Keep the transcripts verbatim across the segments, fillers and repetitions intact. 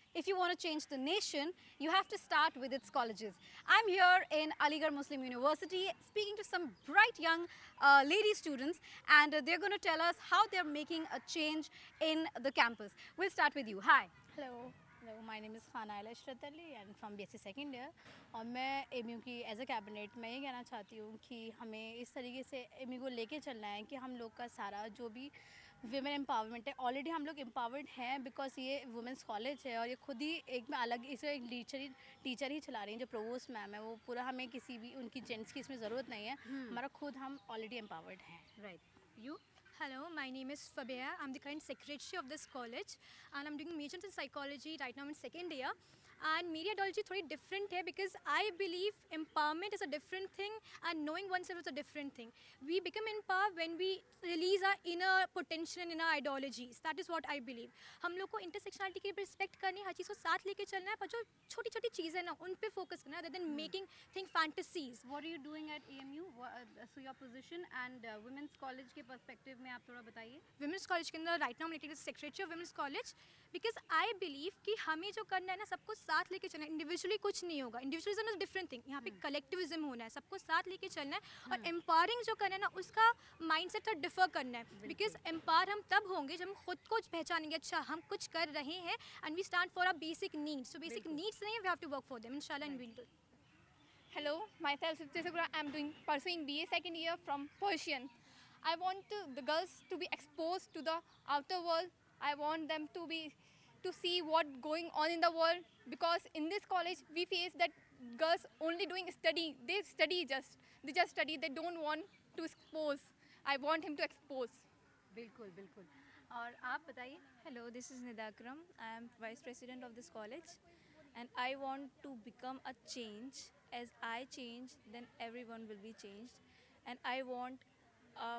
if you want to change the nation, you have to start with its colleges. I'm here in Aligarh Muslim University speaking to some bright young uh, lady students, and uh, they're going to tell us how they're making a change in the campus. We'll start with you. Hi. Hello hello my name is खाना आयला Ishrat Ali and from B S C second year. और मैं MU की as a cabinet मैं ये कहना चाहती हूँ कि हमें इस तरीके से एमयू को लेके चलना है कि हम लोग का सारा जो भी वुमेन एम्पावरमेंट है, ऑलरेडी हम लोग एम्पावर्ड हैं बिकॉज ये वुमेंस कॉलेज है और ये खुद ही एक में अलग इसे एक टीचर ही टीचर ही चला रही हैं जो प्रोवोस्ट मैम है। वो पूरा हमें किसी भी उनकी जेंट्स की इसमें ज़रूरत नहीं है, हमारा खुद हम ऑलरेडी एम्पावर्ड हैं। Right. You? Hello, my name is Fabia. I'm the current secretary of this college and I'm doing majors in psychology right now in second year. And media ideology थोड़ी different है because I believe empowerment is a different thing and knowing oneself is a different thing. We become empowered when we release our inner potential and inner ideologies. That is what I believe. हम लोग को intersectionality की respect करनी है, हर चीज़ को साथ लेके चलना है, पर जो छोटी छोटी चीज़ें ना उन पे फोकस करना है rather than making think fantasies. What are you doing at A M U? What, uh, so your position and uh, women's college के perspective में आप थोड़ा बताइए. Women's college के अंदर right now I'm the secretary of women's college because I believe कि हमें जो करना है ना सबको साथ लेके चलना है, इंडिविजुअली कुछ नहीं होगा. इंडिविजुअलिज्म इज डिफरेंट थिंग, यहाँ पे कलेक्टिविज्म होना है, सबको साथ लेके चलना है और एम्पावरिंग जो करना है ना उसका माइंडसेट थोड़ा डिफर करना है बिकॉज एम्पावर हम तब होंगे जब हम खुद को पहचानेंगे अच्छा हम कुछ कर रहे हैं and we stand for our basic needs. So basic needs नहीं, we have to work for them इंशाल्लाह and will do. Hello, myself Sifti Sukra. I'm doing pursuing B A second year from Persian. I want to, the girls to be exposed to the outer world. I want them to be to see what going on in the world because in this college we face that girls only doing study. They study just they just study. They don't want to expose. I want him to expose. बिल्कुल बिल्कुल. और आप बताइए. Hello, this is Nida Akram. I am vice president of this college and I want to become a change. As I change, then everyone will be changed. And I want a,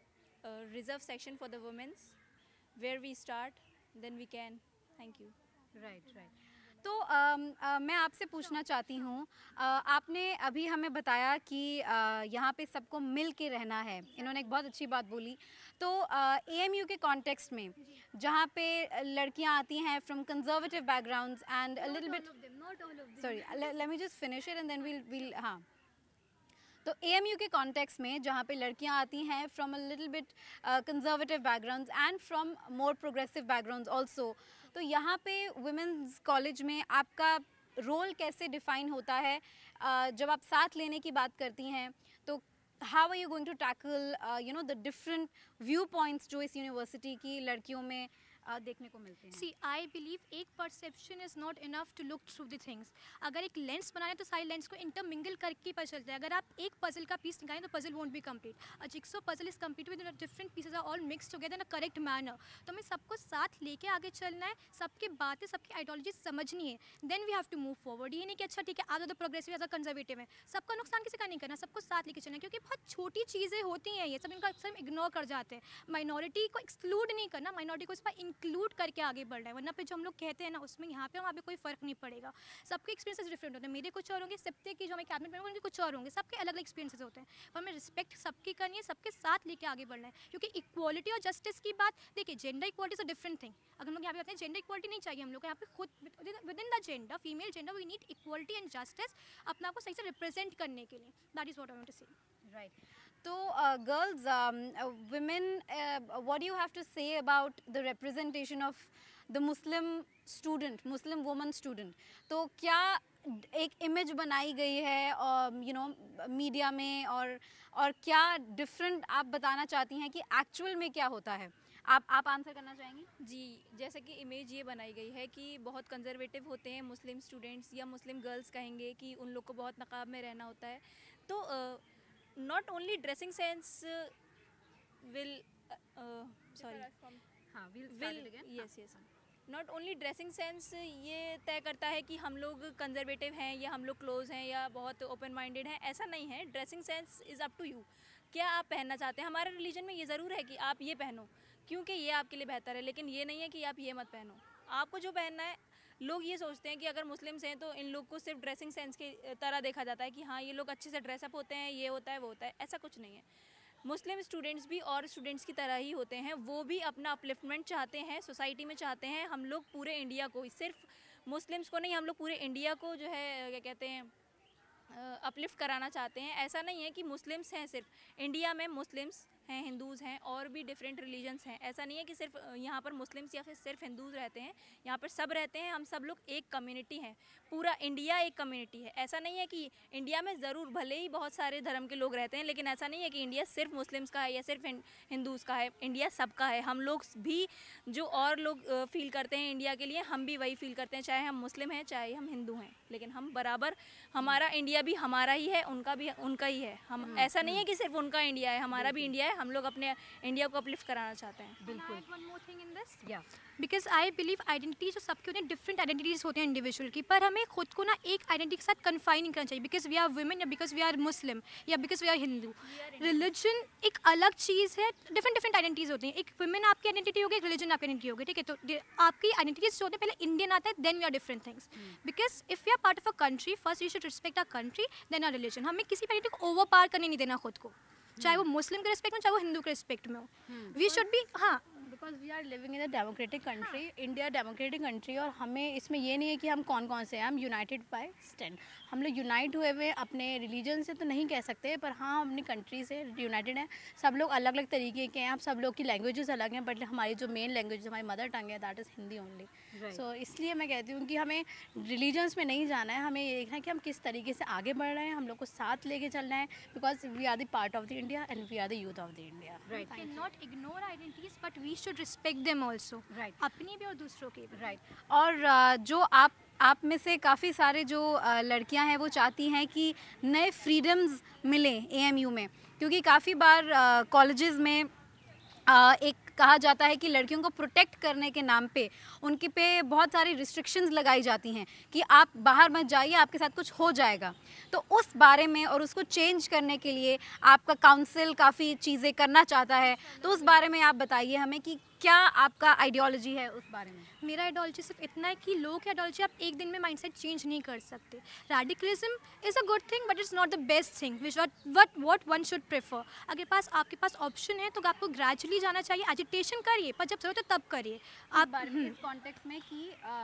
a reserve section for the women's where we start, then we can. Thank you. Right right. तो um, अ, मैं आपसे पूछना चाहती हूँ, अ, आपने अभी हमें बताया कि अ, यहाँ पे सबको मिल के रहना है. इन्होंने एक बहुत अच्छी बात बोली. तो ए एम यू के कॉन्टेक्स्ट में जहाँ पे लड़कियाँ आती हैं from conservative backgrounds and a little bit, sorry let me just finish it and then will will हाँ. तो ए एम यू के कॉन्टेक्स्ट में जहाँ पे लड़कियाँ आती हैं from a little bit conservative backgrounds and from more progressive backgrounds also, तो यहाँ पे वुमेंस कॉलेज में आपका रोल कैसे डिफाइन होता है? uh, जब आप साथ लेने की बात करती हैं तो how are you going to tackle you know the different view points जो इस यूनिवर्सिटी की लड़कियों में uh, देखने को मिलते हैं? सी आई बिलीव एक perception is not enough to look through the things. अगर एक लेंस बनाए तो सारी लेंस को इंटरमिंगल करके पता चलता है. अगर आप एक पजल का पीस निकालें तो puzzle won't be complete. A jigsaw puzzle is complete with different pieces are all mix together in a correct manner. तो हमें सबको साथ लेके आगे चलना है, सबकी बातें सबकी आइडियोलॉजी समझनी है, then we have to move forward. ये नहीं कि अच्छा ठीक है आज the progressive as a conservative है, सबका नुकसान किसी का नहीं करना, सबको साथ लेके चलना है क्योंकि बहुत छोटी चीज़ें होती हैं, ये सब इनका अक्सर इग्नोर कर जाते हैं. माइनॉरिटी को एक्सक्लूड नहीं करना, माइनॉरिटी को इस पर इंक्लूड करके आगे बढ़ रहा है, वरना पे जो हम लोग कहते हैं ना उसमें यहाँ पे वहाँ पे कोई फर्क नहीं पड़ेगा. सबके एक्सपीरियंसेस डिफरेंट होते हैं, मेरे कुछ और होंगे, सिप्ते की जो हमें कैबिनेट में उनके कुछ और होंगे, सबके अलग अलग एक्सपीरियंसेस होते हैं. पर हमें रिस्पेक्ट सबकी करनी है, सबके साथ लेके आगे बढ़ना है क्योंकि इक्वालिटी और जस्टिस की बात देखिए, gender equality is a different thing. अगर हम लोग यहाँ पे कहते हैं जेंडर इक्वालिटी नहीं चाहिए हम लोग को, यहाँ पे खुद within the gender female gender we need equality and justice अपने आप को सही से रिप्रेजेंट करने के लिए. That is what I want to say. Right. So, uh, girls, um, uh, women, uh, what do you have to say about the representation of the Muslim student, Muslim woman student? तो क्या एक image बनाई गई है और you know media में, और और क्या डिफरेंट आप बताना चाहती हैं कि एक्चुअल में क्या होता है? आप आप आंसर करना चाहेंगी? जी, जैसे कि इमेज ये बनाई गई है कि बहुत कंजर्वेटिव होते हैं मुस्लिम स्टूडेंट्स या मुस्लिम गर्ल्स कहेंगे कि उन लोग को बहुत नकाब में रहना होता है. तो not only dressing sense will sorry हाँ, will yes yes not only dressing sense ये तय करता है कि हम लोग कंजर्वेटिव हैं या हम लोग क्लोज हैं या बहुत ओपन माइंडेड हैं, ऐसा नहीं है. Dressing sense is up to you, क्या आप पहनना चाहते हैं. हमारे रिलीजन में ये ज़रूर है कि आप ये पहनो क्योंकि ये आपके लिए बेहतर है, लेकिन ये नहीं है कि आप ये मत पहनो. आपको जो पहनना है, लोग ये सोचते हैं कि अगर मुस्लिम्स हैं तो इन लोग को सिर्फ ड्रेसिंग सेंस की तरह देखा जाता है कि हाँ ये लोग अच्छे से ड्रेसअप होते हैं, ये होता है वो होता है. ऐसा कुछ नहीं है. मुस्लिम स्टूडेंट्स भी और स्टूडेंट्स की तरह ही होते हैं, वो भी अपना अपलिफ्टमेंट चाहते हैं, सोसाइटी में चाहते हैं. हम लोग पूरे इंडिया को सिर्फ मुस्लिम्स को नहीं, हम लोग पूरे इंडिया को जो है क्या कहते हैं अपलिफ्ट कराना चाहते हैं। ऐसा नहीं है कि मुस्लिम्स हैं, सिर्फ इंडिया में मुस्लिम्स हैं, हिंदूज़ हैं और भी डिफरेंट रिलीजन्स हैं। ऐसा नहीं है कि सिर्फ यहाँ पर मुस्लिम्स या फिर सिर्फ हिंदूज़ रहते हैं, यहाँ पर सब रहते हैं। हम सब लोग एक कम्युनिटी हैं, पूरा इंडिया एक कम्युनिटी है। ऐसा नहीं है कि इंडिया में ज़रूर भले ही बहुत सारे धर्म के लोग रहते हैं, लेकिन ऐसा नहीं है कि इंडिया सिर्फ मुस्लिम्स का है या सिर्फ हिंदूज़ का है। इंडिया सबका है। हम लोग भी जो और लोग फील करते हैं इंडिया के लिए, हम भी वही फील करते हैं, चाहे हम मुस्लिम हैं चाहे हम हिंदू हैं, लेकिन हम बराबर, हमारा इंडिया भी हमारा ही है, उनका भी उनका ही है। हम ऐसा नहीं है कि सिर्फ उनका इंडिया है, हमारा भी इंडिया है। हम लोग अपने इंडिया को अपलिफ्ट कराना चाहते हैं। बिल्कुल। One more thing in this, या बिकॉज आई बिलीव आइडेंटिटी जो सबके होते हैं, डिफरेंट आइडेंटिटीज़ होते हैं इंडिविजुअल की, पर हमें खुद को ना एक आइडेंटिटी के साथ कन्फाइन नहीं करना चाहिए बिकॉज वी आर वुमेन या बिकॉज वी आर मुस्लिम या because we are Hindu. Religion एक अलग चीज़ है, डिफरेंट डिफरेंट आइडेंटिटीज़ होती हैं। एक वुमेन आपकी आइडेंटिटी होगी, एक रिलीजन आपकी आइडेंटिटी होगी, ठीक है। तो आपकी आइडेंटिटीज जो होते हैं, पहले इंडियन आता है, then we are different things. Because if we are part of a country, first we should respect a country, then a religion. हमें किसी आइडेंटिटी को ओवर पार करने नहीं देना खुद को, चाहे वो मुस्लिम के रिस्पेक्ट में, चाहे वो हिंदू के रिस्पेक्ट में हो। वी शुड बी, हाँ, because we are living in a democratic country, India democratic country, और हमें इसमें ये नहीं है कि हम कौन कौन से हैं, हम यूनाइटेड बाय स्टैंड। हम लोग यूनाइट हुए हुए अपने रिलीजन से तो नहीं कह सकते, पर हाँ अपनी कंट्री से यूनाइटेड हैं। सब लोग अलग अलग तरीके के हैं, अब सब लोग की लैंग्वेजेस अलग हैं, बट हमारी जो मेन लैंग्वेज हमारी मदर टंग है, that is Hindi only. So इसलिए मैं कहती हूँ कि हमें रिलीजन्स में नहीं जाना है, हमें ये देखना है कि हम किस तरीके से आगे बढ़ रहे हैं, हम लोग को साथ लेके चलना है, because we are the part of the India and we are the youth of the India. Right can not ignore identities but we should respect them also, right अपनी भी और दूसरों की भी। राइट। और अ, जो आप आप में से काफ़ी सारे जो अ, लड़कियां हैं वो चाहती हैं कि नए फ्रीडम्स मिले एएमयू में, क्योंकि काफ़ी बार कॉलेजेस में अ, एक कहा जाता है कि लड़कियों को प्रोटेक्ट करने के नाम पे उनके पे बहुत सारी रिस्ट्रिक्शंस लगाई जाती हैं कि आप बाहर मत जाइए, आपके साथ कुछ हो जाएगा। तो उस बारे में और उसको चेंज करने के लिए आपका काउंसिल काफ़ी चीज़ें करना चाहता है, तो उस बारे में आप बताइए हमें कि क्या आपका आइडियोलॉजी है उस बारे में। मेरा आइडियोलॉजी सिर्फ इतना है कि लोगों की आइडियोलॉजी आप एक दिन में माइंडसेट चेंज नहीं कर सकते। Radicalism is a good thing but it's not the best thing which what what what one should prefer. अगर पास आपके पास ऑप्शन है तो आपको ग्रेजुअली जाना चाहिए, एजुटेशन करिए, पर जब जरूरत है तब करिए आप। बारे में इस कॉन्टेक्स्ट में कि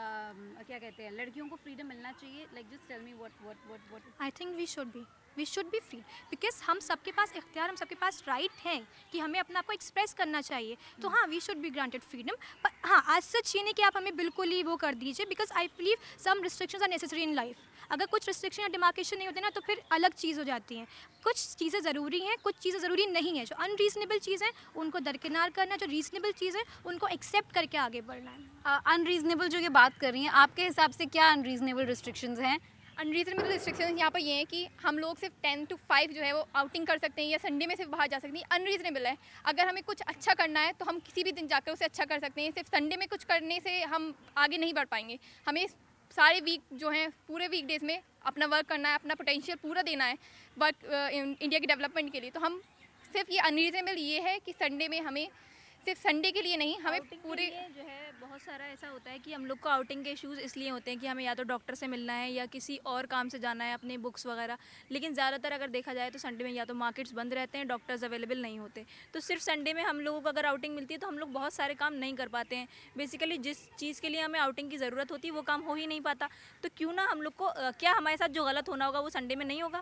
अ, क्या कहते हैं, लड़कियों को फ्रीडम मिलना चाहिए, like just tell me what what what what I think we should be we should be free because हम सबके पास इख्तियार, हम सबके पास राइट है कि हमें अपना आपको एक्सप्रेस करना चाहिए। तो हाँ, we should be granted freedom, पर हाँ आज सच ये नहीं कि आप हमें बिल्कुल ही वो कर दीजिए, because I believe some restrictions are necessary in life. अगर कुछ रिस्ट्रिक्शन या डिमार्केशन नहीं होते ना तो फिर अलग चीज़ हो जाती हैं। कुछ चीज़ें ज़रूरी हैं, कुछ चीज़ें ज़रूरी नहीं है। जो अनरीजनेबल चीज़ है उनको दरकिनार करना, जो रीजनेबल चीज़ है उनको एक्सेप्ट करके आगे बढ़ना है। अनरीजनेबल जो ये बात कर रही हैं, आपके हिसाब से क्या अनरीजनेबल रिस्ट्रिक्शंस हैं? अनरीजनेबल रिस्ट्रिक्शंस यहाँ पर ये हैं कि हम लोग सिर्फ टेन टू फाइव जो है वो आउटिंग कर सकते हैं या संडे में सिर्फ बाहर जा सकते हैं। अनरीजनेबल है। अगर हमें कुछ अच्छा करना है तो हम किसी भी दिन जाकर उसे अच्छा कर सकते हैं, सिर्फ संडे में कुछ करने से हम आगे नहीं बढ़ पाएंगे। हमें सारे वीक जो हैं, पूरे वीक डेज़ में अपना वर्क करना है, अपना पोटेंशियल पूरा देना है वर्क इंडिया की डेवलपमेंट के लिए। तो हम सिर्फ ये अनरीजनेबल ये है कि संडे में हमें सिर्फ संडे के लिए नहीं, हमें पूरे जो है बहुत सारा ऐसा होता है कि हम लोग को आउटिंग के इश्यूज़ इसलिए होते हैं कि हमें या तो डॉक्टर से मिलना है या किसी और काम से जाना है, अपने बुक्स वगैरह। लेकिन ज़्यादातर अगर देखा जाए तो संडे में या तो मार्केट्स बंद रहते हैं, डॉक्टर्स अवेलेबल नहीं होते। तो सिर्फ संडे में हम लोगों को अगर आउटिंग मिलती है तो हम लोग बहुत सारे काम नहीं कर पाते हैं। बेसिकली जिस चीज़ के लिए हमें आउटिंग की ज़रूरत होती है वो काम हो ही नहीं पाता। तो क्यों ना हम लोग को, क्या हमारे साथ जो गलत होना होगा वो संडे में नहीं होगा?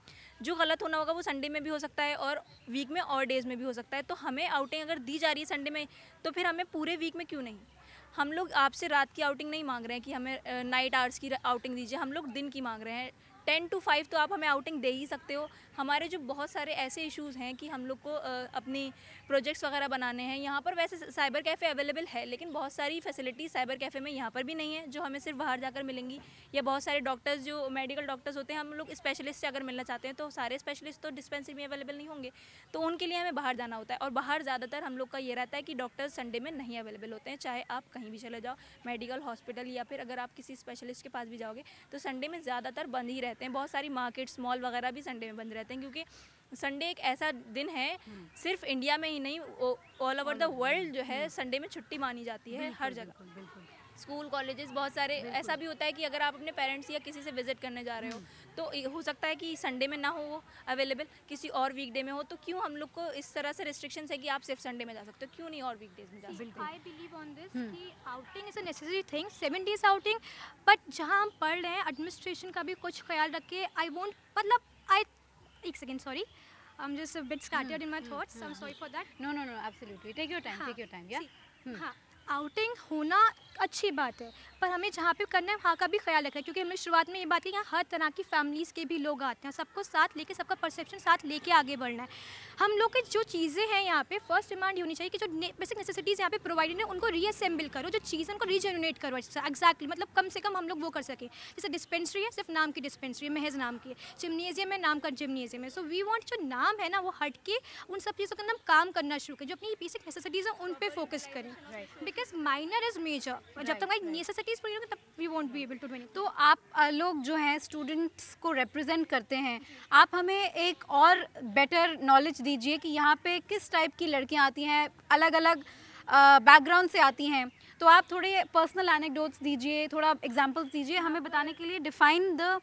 जो गलत होना होगा वो संडे में भी हो सकता है और वीक में और डेज़ में भी हो सकता है। तो हमें आउटिंग अगर दी जा रही है संडे में तो फिर हमें पूरे वीक में क्यों नहीं? हम लोग आपसे रात की आउटिंग नहीं मांग रहे हैं कि हमें नाइट आवर्स की आउटिंग दीजिए, हम लोग दिन की मांग रहे हैं। टेन टू फाइव तो आप हमें आउटिंग दे ही सकते हो। हमारे जो बहुत सारे ऐसे इश्यूज़ हैं कि हम लोग को अपनी प्रोजेक्ट्स वगैरह बनाने हैं। यहाँ पर वैसे साइबर कैफ़े अवेलेबल है, लेकिन बहुत सारी फैसिलिटीज़ साइबर कैफ़े में यहाँ पर भी नहीं है जो हमें सिर्फ बाहर जाकर मिलेंगी। या बहुत सारे डॉक्टर्स जो मेडिकल डॉक्टर्स होते हैं, हम लोग स्पेशलिस्ट से अगर मिलना चाहते हैं तो सारे स्पेशलिस्ट तो डिस्पेंसरी में अवेलेबल नहीं होंगे, तो उनके लिए हमें बाहर जाना होता है। और बाहर ज़्यादातर हम लोग का ये रहता है कि डॉक्टर्स संडे में नहीं अवेलेबल होते हैं। चाहे आप कहीं भी चले जाओ, मेडिकल, हॉस्पिटल, या फिर अगर आप किसी स्पेशलिस्ट के पास भी जाओगे तो संडे में ज़्यादातर बंद ही रहते हैं। बहुत सारी मार्केट्स, मॉल वगैरह भी संडे में बंद रहते हैं, क्योंकि संडे एक ऐसा दिन है, सिर्फ इंडिया में ही नहीं, ऑल ओवर द वर्ल्ड जो है संडे में छुट्टी मानी जाती है हर जगह। बिल्कुल। स्कूल कॉलेजेस बहुत सारे ऐसा भी होता है कि अगर आप अपने पेरेंट्स या किसी से विजिट करने जा रहे हो तो ये हो सकता है कि संडे में ना हो वो अवेलेबल, किसी और वीकडे में हो, तो क्यों हम लोग को इस तरह से रिस्ट्रिक्शंस है कि आप सिर्फ संडे में जा सकते हो, क्यों नहीं और वीकडेज में जा सकते हो? आई बिलीव ऑन दिस कि outing is a necessary thing, seven days outing, but जहाँ हम पढ़ रहे हैं एडमिनिस्ट्रेशन का भी कुछ ख्याल रखे। आई वोंट मतलब आई एक second sorry, I am just a bit scattered in my thoughts, I am sorry for that. No no no absolutely, take your time, take your time. या हाँ, आउटिंग होना अच्छी बात है, पर हमें जहाँ पे करना है वहाँ का भी ख्याल रखना है, क्योंकि हमने शुरुआत में ये बात की यहाँ हर तरह की फैमिलीज़ के भी लोग आते हैं, सबको साथ लेके सबका परसेप्शन साथ लेके आगे बढ़ना है। हम लोग की जो चीज़ें हैं यहाँ पे फर्स्ट डिमांड होनी चाहिए कि जो बेसिक नेसेसिटीज़ यहाँ पे प्रोवाइडेड है उनको रीअसेंबल करो, जो चीज़ें उनको रीजनरेट करो एक्जैक्टली, मतलब कम से कम हम लोग वो कर सकें। जैसे डिस्पेंसरी है, सिर्फ नाम की डिस्पेंसरी है, महज नाम की है, जिम्नेजियम है, नाम का जिम्नेजियम है। सो वी वांट जो नाम है ना वो हट के उन सब चीज़ों के अंदर हम काम करना शुरू करें, जो अपनी बेसिक नेसेसिटीज़ हैं उन पर फोकस करें, बिकॉज माइनर इज मेजर। जब तक हमारी नेसेसिटीज़ पूरी होंगी तब we won't be able to do anything. तो आप अ, लोग जो हैं स्टूडेंट्स को रिप्रेजेंट करते हैं, आप हमें एक और बेटर नॉलेज दीजिए कि यहाँ पे किस टाइप की लड़कियाँ आती हैं, अलग अलग बैकग्राउंड से आती हैं। तो आप थोड़े पर्सनल एनेक्डोट्स दीजिए, थोड़ा एग्जांपल्स दीजिए हमें बताने के लिए। Define the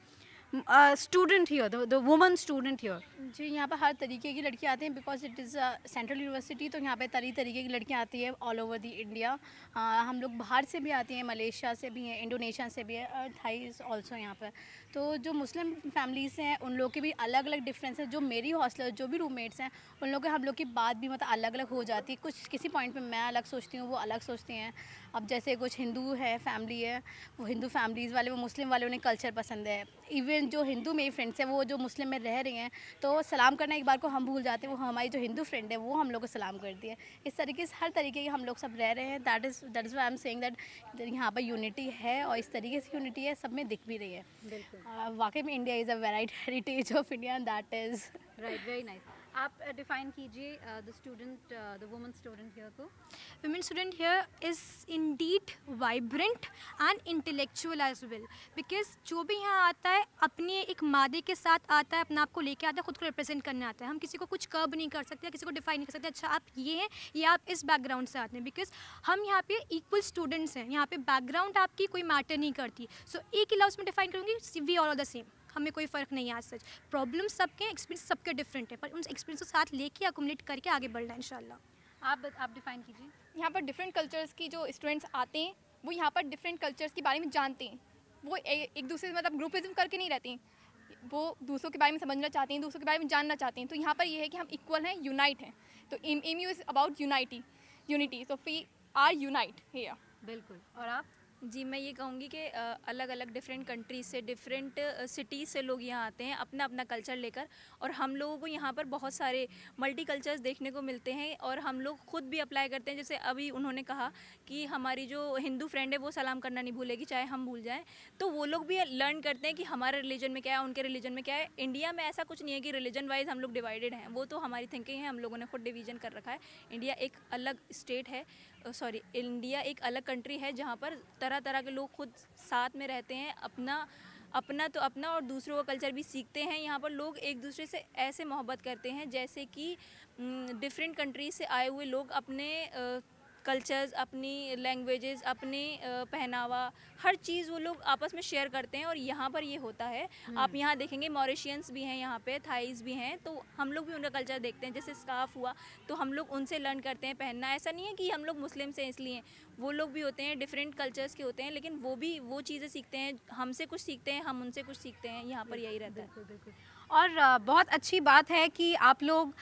student here, the woman student here. जी, यहाँ पर हर तरीके की लड़कियाँ आती हैं because it is central university, तो यहाँ पे तरह तरीके की लड़कियाँ आती है ऑल ओवर दी इंडिया। हम लोग बाहर से भी आती हैं, मलेशिया से भी हैं, इंडोनेशिया से भी है, और थाईज ऑल्सो यहाँ पर। तो जो मुस्लिम फैमिलीज़ हैं उन लोग के भी अलग अलग डिफरेंस है। जो मेरी हॉस्टलर जो भी रूममेट्स हैं उन लोग के हम लोग की बात भी मतलब अलग अलग हो जाती है। कुछ किसी पॉइंट पे मैं अलग सोचती हूँ, वो अलग सोचती हैं। अब जैसे कुछ हिंदू है फैमिली है, वो हिंदू फैमिलीज़ वाले, वो मुस्लिम वाले, उन्हें कल्चर पसंद है। इवन जो हिंदू मेरी फ्रेंड्स हैं वो जो मुस्लिम में रह रही हैं, तो सलाम करना एक बार को हम भूल जाते हैं, वो हमारी जो हिंदू फ्रेंड है वो हम लोग को सलाम करती है। इस तरीके से हर तरीके के हम लोग सब रह रहे हैं। That is that is why I am saying that यहाँ पर यूनिटी है, और इस तरीके से यूनिटी है, सब में दिख भी रही है। बिल्कुल, वाकई में India is a variety heritage of India, that is right, very nice. आप डिफाइन कीजिए the student, the woman student here को। Women student here is indeed vibrant and intellectual as well, because जो भी यहाँ आता है अपने एक मादे के साथ आता है, अपने आप को लेके आता है, खुद को रिप्रेजेंट करने आता है। हम किसी को कुछ कर्ब नहीं कर सकते, किसी को डिफाइन नहीं कर सकते अच्छा आप ये हैं या आप इस बैकग्राउंड से आते हैं, बिकॉज हम यहाँ पे इक्वल स्टूडेंट्स हैं। यहाँ पे बैकग्राउंड आपकी कोई मैटर नहीं करती। सो so, एक ही लफ्ज़ में डिफाइन करूँगी, we all are the same, हमें कोई फ़र्क नहीं है आज सच। प्रॉब्लम सबके, एक्सपीरियंस सबके डिफरेंट है, पर उन एक्सपीरियंस को साथ लेके अकोमोडेट करके आगे बढ़ना है इंशाल्लाह। आप आप डिफाइन कीजिए। यहाँ पर डिफरेंट कल्चर्स की जो स्टूडेंट्स आते हैं वो यहाँ पर डिफरेंट कल्चर्स के बारे में जानते हैं। वो ए, एक दूसरे से मतलब ग्रुपिज्म करके नहीं रहते हैं, वो दूसरों के बारे में समझना चाहते हैं, दूसरों के बारे में जानना चाहते हैं। तो यहाँ पर ये है कि हम इक्वल हैं, यूनाइट हैं। तो M U is about unity unity so we are unite here. बिल्कुल। और आप? जी, मैं ये कहूँगी कि अलग अलग डिफरेंट कंट्रीज से, डिफरेंट सिटीज़ से लोग यहाँ आते हैं अपना अपना कल्चर लेकर, और हम लोगों को यहाँ पर बहुत सारे मल्टी कल्चर्स देखने को मिलते हैं, और हम लोग खुद भी अप्लाई करते हैं। जैसे अभी उन्होंने कहा कि हमारी जो हिंदू फ्रेंड है वो सलाम करना नहीं भूलेगी चाहे हम भूल जाएं, तो वो लोग भी लर्न करते हैं कि हमारे रिलीजन में क्या है, उनके रिलीजन में क्या है। इंडिया में ऐसा कुछ नहीं है कि रिलीजन वाइज हम लोग डिवाइडेड हैं, वो तो हमारी थिंकिंग है, हम लोगों ने खुद डिवीजन कर रखा है। इंडिया एक अलग स्टेट है, सॉरी इंडिया एक अलग कंट्री है जहाँ पर तरह तरह के लोग खुद साथ में रहते हैं, अपना अपना तो अपना और दूसरों का कल्चर भी सीखते हैं। यहाँ पर लोग एक दूसरे से ऐसे मोहब्बत करते हैं जैसे कि डिफरेंट कंट्रीज से आए हुए लोग अपने कल्चर्स, अपनी लैंग्वेजेस, अपने पहनावा, हर चीज़ वो लोग आपस में शेयर करते हैं, और यहाँ पर ये होता है। आप यहाँ देखेंगे मॉरिशियंस भी हैं, यहाँ पे थाईज भी हैं, तो हम लोग भी उनका कल्चर देखते हैं। जैसे स्कार्फ हुआ तो हम लोग उनसे लर्न करते हैं पहनना। ऐसा नहीं है कि हम लोग मुस्लिम से इसलिए, वो लोग भी होते हैं, डिफरेंट कल्चर्स के होते हैं, लेकिन वो भी वो चीज़ें सीखते हैं, हमसे कुछ सीखते हैं, हम उनसे कुछ सीखते हैं। यहाँ पर यही रहता है। बिल्कुल बिल्कुल। और अ, बहुत अच्छी बात है कि आप लोग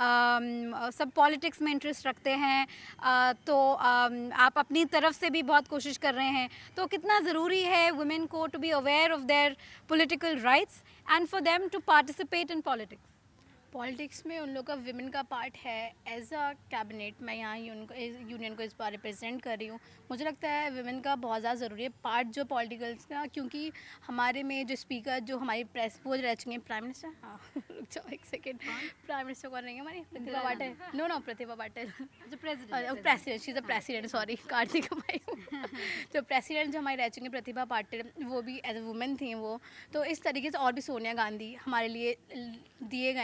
अम, सब पॉलिटिक्स में इंटरेस्ट रखते हैं, अ, तो अम, आप अपनी तरफ से भी बहुत कोशिश कर रहे हैं। तो कितना ज़रूरी है वुमेन को to be aware of their political rights and for them to participate in politics. Politics में उन लोग का विमेन का पार्ट है। एज अ कैबिनेट मैं यहाँ यूनियन को इस बार रिप्रेजेंट कर रही हूँ। मुझे लगता है विमेन का बहुत ज़्यादा ज़रूरी है पार्ट जो पॉलिटिकल्स का, क्योंकि हमारे में जो स्पीकर जो हमारी प्रेस वो रह चुके हैं प्राइम मिनिस्टर। हाँ रुक जाओ एक सेकेंड, प्राइम मिनिस्टर कौन रहेंगे हमारी? Pratibha Patil. No no Pratibha Patil president, she is the president, sorry Kartik भाई। तो प्रेसिडेंट जो हमारी रह चुकी हैं प्रतिभा पाटिल, वो भी एज ए वुमेन थी वो। तो इस तरीके से और भी सोनिया गांधी हमारे लिए दिए गए हैं नाम।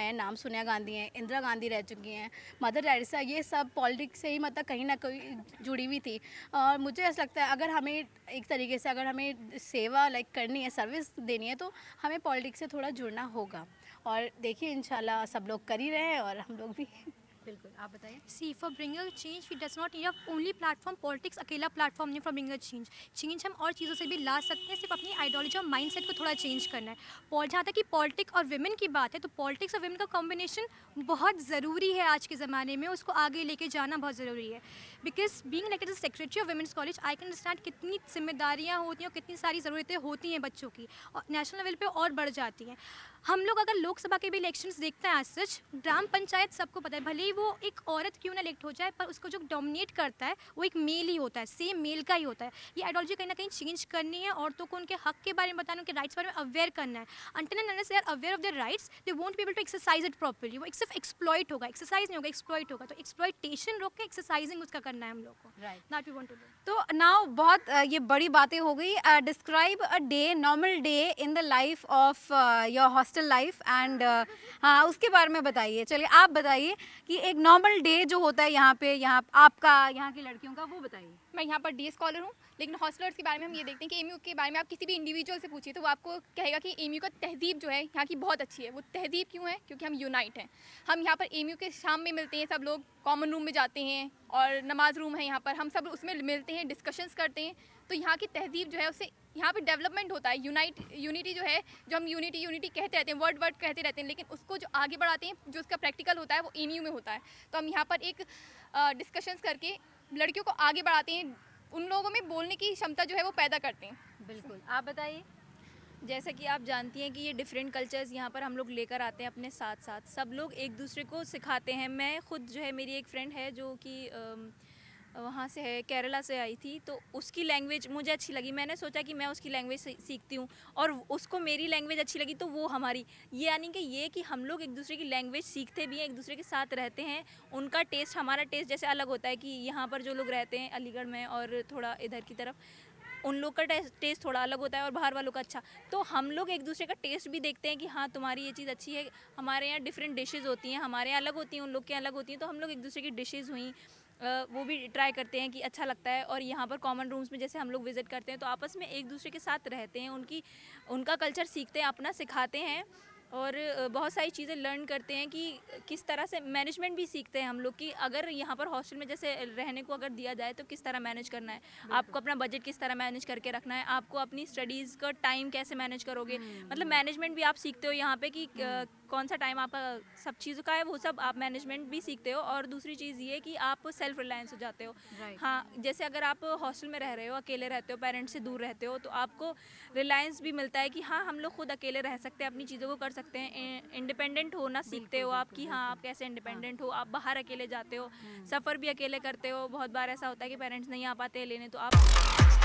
सोनिया गांधी हैं, इंदिरा गांधी रह चुकी हैं, मदर टेरेसा, ये सब पॉलिटिक्स से ही मतलब कहीं ना कहीं जुड़ी हुई थी। और मुझे ऐसा लगता है अगर हमें एक तरीके से अगर हमें सेवा लाइक करनी है, सर्विस देनी है, तो हमें पॉलिटिक्स से थोड़ा जुड़ना होगा। और देखिए इंशाल्लाह सब लोग कर ही रहे हैं और हम लोग भी। बिल्कुल, आप बताइए। See for bringer change we does not need only platform, politics अकेला प्लेटफॉर्म नहीं फॉर ब्रिंगर चेंज। चेंज हम और चीज़ों से भी ला सकते हैं, सिर्फ अपनी आइडियोलॉजी और माइंडसेट को थोड़ा चेंज करना है। और जहाँ तक कि पॉलिटिक्स और विमेन की बात है, तो पॉलिटिक्स और विमेन का कॉम्बिनेशन बहुत ज़रूरी है आज के ज़माने में, उसको आगे लेके जाना बहुत ज़रूरी है। Because being elected as secretary of women's college, I can understand कितनी जिम्मेदारियाँ होती हैं और कितनी सारी ज़रूरतें होती हैं बच्चों की, और नेशनल लेवल पे और बढ़ जाती हैं। हम लोग अगर लोकसभा के भी इलेक्शंस देखते हैं, आज सच ग्राम पंचायत सबको पता है, भले ही वो एक औरत क्यों ना इलेक्ट हो जाए, पर उसको जो डोमिनेट करता है वो एक मेल ही होता है, सेम मेल का ही होता है। ये आइडियोलॉजी कहीं ना कहीं चेंज करनी है, औरतों को उनके हक के बारे में बताना, उनके राइट्स के बारे में अवेयर करना है। Until and unless they are aware of their rights, they won't be able to exercise it properly. वो सिर्फ एक्सप्लॉइट होगा, एक्सरसाइज नहीं होगा, एक्सप्लॉइट होगा। तो एक्सप्लॉइटेशन रोक के एक्सरसाइजिंग उसका करना है हम लोग को। Right, that we want to do. तो नाउ बहुत uh, ये बड़ी बातें हो गई। Describe a day, normal day in the life of your hostel life, and हाँ उसके बारे में बताइए। चलिए आप बताइए कि एक नॉर्मल डे जो होता है यहाँ पे, यहाँ आपका, यहाँ की लड़कियों का, वो बताइए। मैं यहाँ पर डे स्कॉलर हूँ, लेकिन हॉस्टलर्स के बारे में हम ये देखते हैं कि एमयू के बारे में आप किसी भी इंडिविजुअल से पूछिए तो वो आपको कहेगा कि एमयू का तहजीब जो है यहाँ की बहुत अच्छी है। वो तहजीब क्यों है? क्योंकि हम यूनाइट हैं। हम यहाँ पर एमयू के शाम में मिलते हैं, सब लोग कॉमन रूम में जाते हैं और नमाज रूम है यहाँ पर, हम सब उसमें मिलते हैं, डिस्कशंस करते हैं। तो यहाँ की तहजीब जो है उससे यहाँ पे डेवलपमेंट होता है। यूनाइट यूनिटी जो है, जो हम यूनिटी यूनिटी कहते रहते हैं, वर्ड वर्ड कहते रहते हैं, लेकिन उसको जो आगे बढ़ाते हैं, जो उसका प्रैक्टिकल होता है वो एमयू में होता है। तो हम यहाँ पर एक डिस्कशंस करके लड़कियों को आगे बढ़ाते हैं, उन लोगों में बोलने की क्षमता जो है वो पैदा करते हैं। बिल्कुल, आप बताइए। जैसा कि आप जानती हैं कि ये डिफरेंट कल्चर्स यहाँ पर हम लोग लेकर आते हैं अपने साथ साथ, सब लोग एक दूसरे को सिखाते हैं। मैं खुद जो है, मेरी एक फ्रेंड है जो कि वहाँ से है, केरला से आई थी, तो उसकी लैंग्वेज मुझे अच्छी लगी। मैंने सोचा कि मैं उसकी लैंग्वेज सीखती हूँ और उसको मेरी लैंग्वेज अच्छी लगी, तो वो हमारी, ये यानी कि ये कि हम लोग एक दूसरे की लैंग्वेज सीखते भी हैं, एक दूसरे के साथ रहते हैं। उनका टेस्ट हमारा टेस्ट जैसे अलग होता है कि यहाँ पर जो लोग रहते हैं अलीगढ़ में और थोड़ा इधर की तरफ, उन लोग का टेस्ट थोड़ा अलग होता है और बाहर वालों का अच्छा। तो हम लोग एक दूसरे का टेस्ट भी देखते हैं कि हाँ तुम्हारी ये चीज़ अच्छी है। हमारे यहाँ डिफरेंट डिशेज़ होती हैं, हमारे यहाँ अलग होती हैं, उन लोग के अलग होती हैं, तो हम लोग एक दूसरे की डिशेज़ हुई वो भी ट्राई करते हैं कि अच्छा लगता है। और यहाँ पर कॉमन रूम्स में जैसे हम लोग विज़िट करते हैं तो आपस में एक दूसरे के साथ रहते हैं, उनकी उनका कल्चर सीखते हैं, अपना सिखाते हैं और बहुत सारी चीज़ें लर्न करते हैं कि किस तरह से मैनेजमेंट भी सीखते हैं हम लोग कि अगर यहाँ पर हॉस्टल में जैसे रहने को अगर दिया जाए तो किस तरह मैनेज करना है, आपको अपना बजट किस तरह मैनेज करके रखना है, आपको अपनी स्टडीज़ का टाइम कैसे मैनेज करोगे, मतलब मैनेजमेंट भी आप सीखते हो यहाँ पे कि कौन सा टाइम आपका सब चीज़ों का है, वो सब आप मैनेजमेंट भी सीखते हो। और दूसरी चीज़ ये कि आप सेल्फ रिलायंस हो जाते हो। हाँ, जैसे अगर आप हॉस्टल में रह रहे हो, अकेले रहते हो, पेरेंट्स से दूर रहते हो, तो आपको रिलायंस भी मिलता है कि हाँ हम लोग खुद अकेले रह सकते हैं, अपनी चीज़ों को कर सकते हैं, इंडिपेंडेंट होना सीखते हो आप कि हाँ आप कैसे इंडिपेंडेंट हो। आप बाहर अकेले जाते हो, सफ़र भी अकेले करते हो, बहुत बार ऐसा होता है कि पेरेंट्स नहीं आ पाते लेने, तो आप